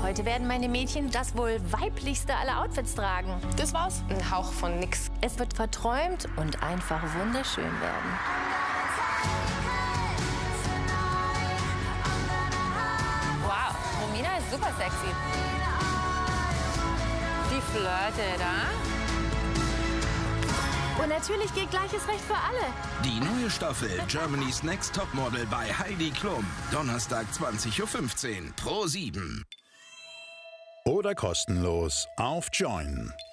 Heute werden meine Mädchen das wohl weiblichste aller Outfits tragen. Das war's? Ein Hauch von nix. Es wird verträumt und einfach wunderschön werden. Wow, Romina ist super sexy. Die Flirte da. Und natürlich gilt gleiches Recht für alle. Die neue Staffel Germany's Next Topmodel bei Heidi Klum. Donnerstag 20:15 Uhr, Pro7. Oder kostenlos auf Join.